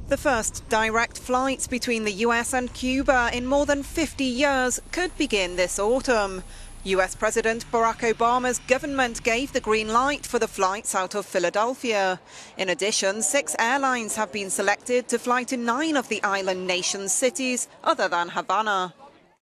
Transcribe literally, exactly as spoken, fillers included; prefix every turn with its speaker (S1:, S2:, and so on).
S1: The first direct flights between the U S and Cuba in more than fifty years could begin this autumn. U S President Barack Obama's government gave the green light for the flights out of Philadelphia. In addition, six airlines have been selected to fly to nine of the island nation's cities other than Havana.